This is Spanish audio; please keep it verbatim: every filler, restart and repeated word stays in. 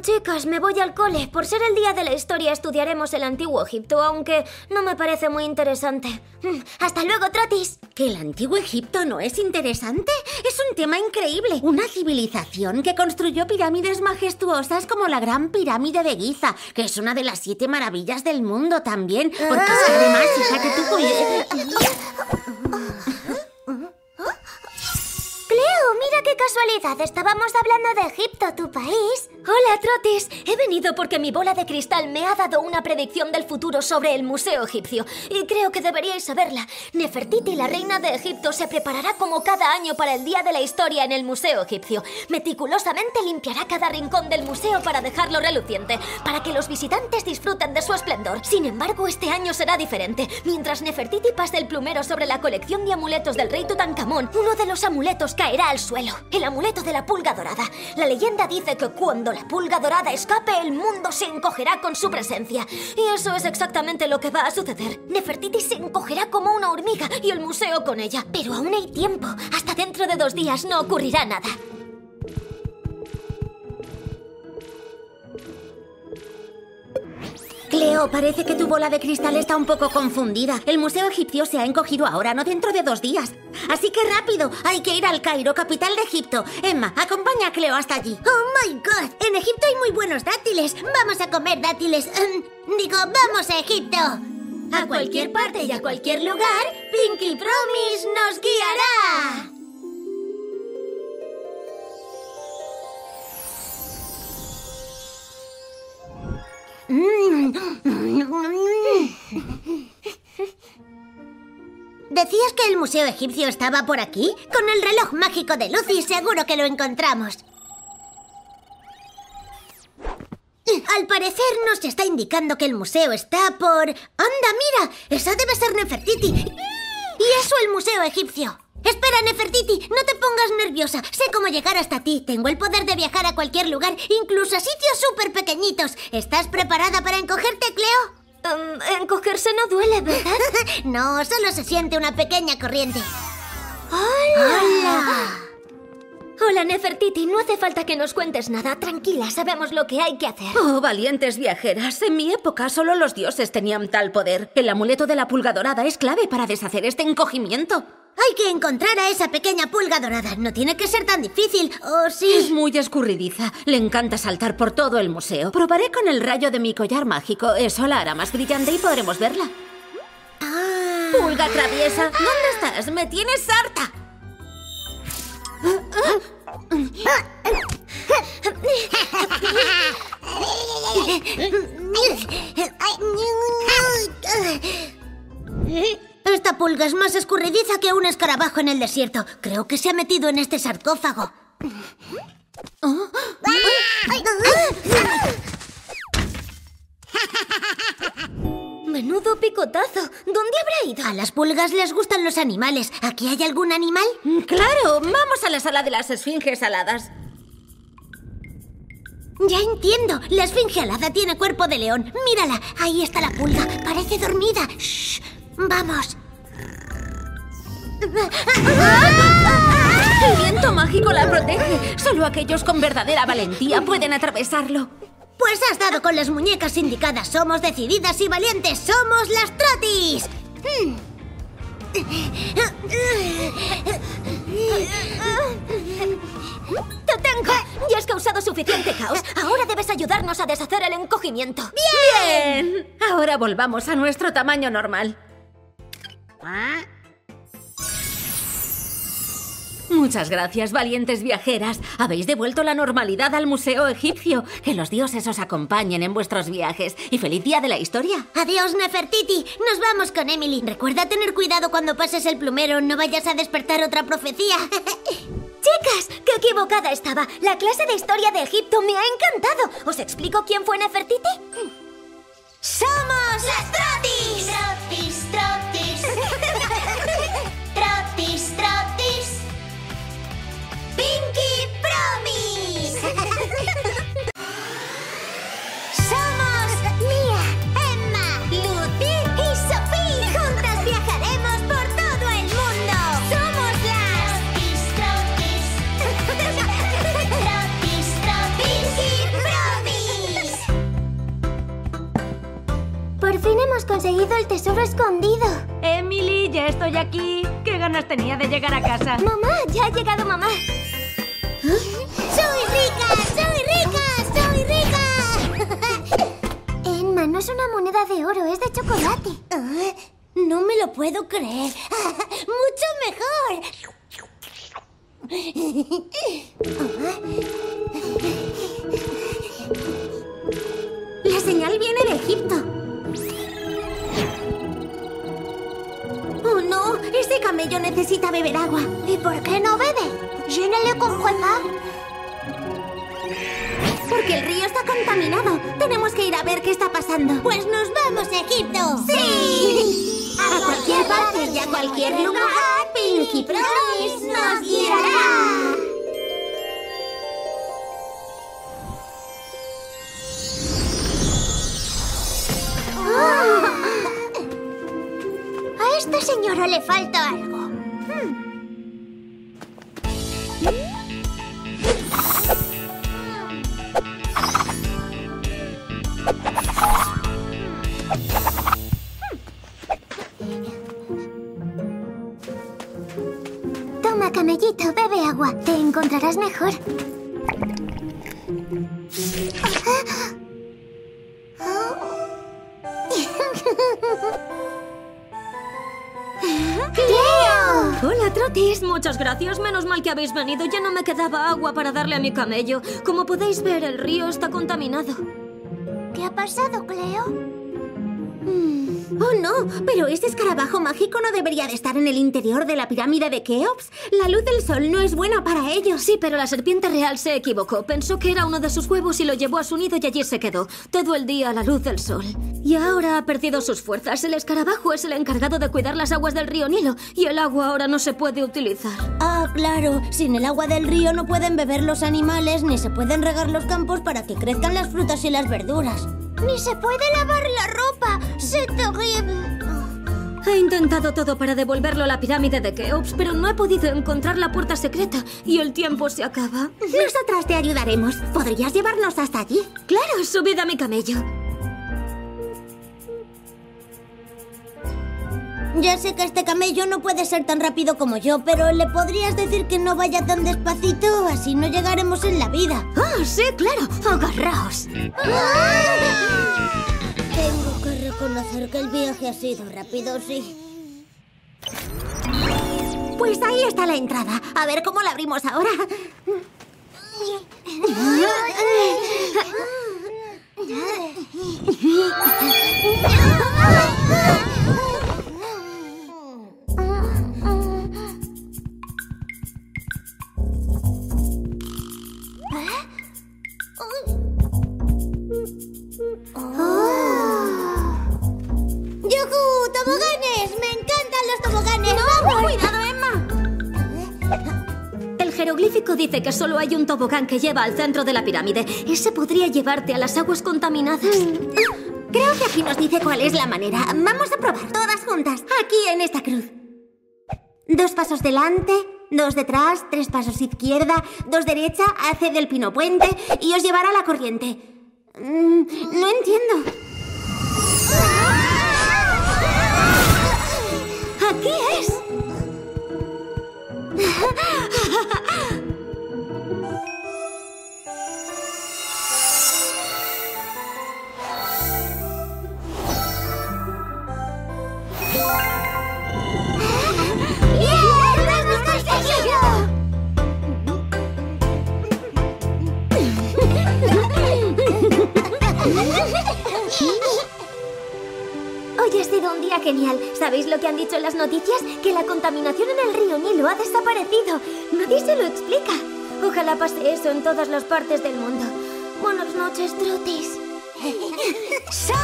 chicas, me voy al cole. Por ser el día de la historia estudiaremos el antiguo Egipto, aunque no me parece muy interesante. ¡Hasta luego, Trotis! ¿Que el antiguo Egipto no es interesante? Es un tema increíble. Una civilización que construyó pirámides majestuosas como la Gran Pirámide de Giza, que es una de las siete maravillas del mundo también. Porque es que además, fíjate tú... Cleo, mira qué casualidad. Estábamos hablando de Egipto, tu país. Hola, Trotis. He venido porque mi bola de cristal me ha dado una predicción del futuro sobre el museo egipcio. Y creo que deberíais saberla. Nefertiti, la reina de Egipto, se preparará como cada año para el día de la historia en el museo egipcio. Meticulosamente limpiará cada rincón del museo para dejarlo reluciente, para que los visitantes disfruten de su esplendor. Sin embargo, este año será diferente. Mientras Nefertiti pase el plumero sobre la colección de amuletos del rey Tutankamón, uno de los amuletos caerá al suelo. El amuleto de la pulga dorada. La leyenda dice que cuando la pulga dorada escape, el mundo se encogerá con su presencia. Y eso es exactamente lo que va a suceder. Nefertiti se encogerá como una hormiga y el museo con ella. Pero aún hay tiempo. Hasta dentro de dos días no ocurrirá nada. Cleo, parece que tu bola de cristal está un poco confundida. El museo egipcio se ha encogido ahora, no dentro de dos días. Así que rápido, hay que ir al Cairo, capital de Egipto. Emma, acompaña a Cleo hasta allí. ¡Oh, my God! En Egipto hay muy buenos dátiles. Vamos a comer dátiles. Um, digo, ¡vamos a Egipto! A cualquier parte y a cualquier lugar, Pinky Promise nos guiará. ¿Decías que el museo egipcio estaba por aquí? Con el reloj mágico de Lucy seguro que lo encontramos. Al parecer nos está indicando que el museo está por... ¡Anda, mira! Esa debe ser Nefertiti. Y eso el museo egipcio. Espera, Nefertiti, no te pongas nerviosa. Sé cómo llegar hasta ti. Tengo el poder de viajar a cualquier lugar, incluso a sitios súper pequeñitos. ¿Estás preparada para encogerte, Cleo? Um, encogerse no duele, ¿verdad? No, solo se siente una pequeña corriente. ¡Hola! ¡Hola! Hola, Nefertiti. No hace falta que nos cuentes nada. Tranquila, sabemos lo que hay que hacer. Oh, valientes viajeras. En mi época solo los dioses tenían tal poder. El amuleto de la pulga dorada es clave para deshacer este encogimiento. Hay que encontrar a esa pequeña pulga dorada. No tiene que ser tan difícil, ¿o sí? Es muy escurridiza. Le encanta saltar por todo el museo. Probaré con el rayo de mi collar mágico. Eso la hará más brillante y podremos verla. Ah. Pulga traviesa, ¿dónde estás? ¡Me tienes harta! Esta pulga es más escurridiza que un escarabajo en el desierto. Creo que se ha metido en este sarcófago. ¿Oh? Menudo picotazo. ¿Dónde habrá ido? A las pulgas les gustan los animales. ¿Aquí hay algún animal? ¡Claro! Vamos a la sala de las esfinges aladas. Ya entiendo. La esfinge alada tiene cuerpo de león. Mírala. Ahí está la pulga. Parece dormida. Shh. Vamos. El viento mágico la protege. Solo aquellos con verdadera valentía pueden atravesarlo. Pues has dado con las muñecas indicadas. Somos decididas y valientes. ¡Somos las Trotis! ¡Te tengo! Ya has causado suficiente caos. Ahora debes ayudarnos a deshacer el encogimiento. ¡Bien! Bien. Ahora volvamos a nuestro tamaño normal. Muchas gracias, valientes viajeras. Habéis devuelto la normalidad al museo egipcio. Que los dioses os acompañen en vuestros viajes. Y feliz día de la historia. Adiós, Nefertiti. Nos vamos con Emily. Recuerda tener cuidado cuando pases el plumero. No vayas a despertar otra profecía. Chicas, qué equivocada estaba. La clase de historia de Egipto me ha encantado. ¿Os explico quién fue Nefertiti? ¡Somos las Trotis! Trotis, Trotis. Trotis, Trotis. ¡Pinky Promise! Somos Mia, Emma, Lucy y Sophie. Juntas viajaremos por todo el mundo. Somos las Trotis, Trotis. Trotis, Trotis. Pinky Promise. conseguido el tesoro escondido. Emily, ya estoy aquí. ¿Qué ganas tenía de llegar a casa? Mamá, ya ha llegado mamá. ¡Soy rica! ¡Soy rica! ¡Soy rica! Emma, no es una moneda de oro, es de chocolate. Ah, no me lo puedo creer. ¡Mucho mejor! La señal viene de Egipto. ¡Oh, no! Ese camello necesita beber agua. ¿Y por qué no bebe? Llénale con Juanma. Porque el río está contaminado. Tenemos que ir a ver qué está pasando. ¡Pues nos vamos a Egipto! ¡Sí! A cualquier parte y a cualquier lugar, Pinky Promise nos guiará. A esta señora le falta algo. Toma, camellito, bebe agua. Te encontrarás mejor. ¡Cleo! Hola, Trotis. Muchas gracias. Menos mal que habéis venido. Ya no me quedaba agua para darle a mi camello. Como podéis ver, el río está contaminado. ¿Qué ha pasado, Cleo? ¡Oh, no! Pero ese escarabajo mágico no debería de estar en el interior de la pirámide de Keops. La luz del sol no es buena para ellos. Sí, pero la serpiente real se equivocó. Pensó que era uno de sus huevos y lo llevó a su nido y allí se quedó. Todo el día a la luz del sol. Y ahora ha perdido sus fuerzas. El escarabajo es el encargado de cuidar las aguas del río Nilo. Y el agua ahora no se puede utilizar. Ah, claro. Sin el agua del río no pueden beber los animales ni se pueden regar los campos para que crezcan las frutas y las verduras. Ni se puede lavar la ropa. ¡C'est terrible! He intentado todo para devolverlo a la pirámide de Keops, pero no he podido encontrar la puerta secreta y el tiempo se acaba. Nosotras te ayudaremos. ¿Podrías llevarnos hasta allí? Claro, subid a mi camello. Ya sé que este camello no puede ser tan rápido como yo, pero ¿le podrías decir que no vaya tan despacito? Así no llegaremos en la vida. ¡Ah, sí, claro! ¡Agarraos! Tengo que reconocer que el viaje ha sido rápido, sí. Pues ahí está la entrada. A ver cómo la abrimos ahora. ¡Yujú! ¡Toboganes! ¡Me encantan los toboganes! ¡No! ¡Cuidado, Emma! El jeroglífico dice que solo hay un tobogán que lleva al centro de la pirámide. Ese podría llevarte a las aguas contaminadas. Creo que aquí nos dice cuál es la manera. Vamos a probar todas juntas. Aquí en esta cruz. Dos pasos delante, dos detrás, tres pasos izquierda, dos derecha, hace del pino puente y os llevará a la corriente. Mm, no entiendo. ¡Aquí es! Hoy ha sido un día genial. ¿Sabéis lo que han dicho en las noticias? Que la contaminación en el río Nilo ha desaparecido. Nadie se lo explica. Ojalá pase eso en todas las partes del mundo. Buenas noches, Trotis.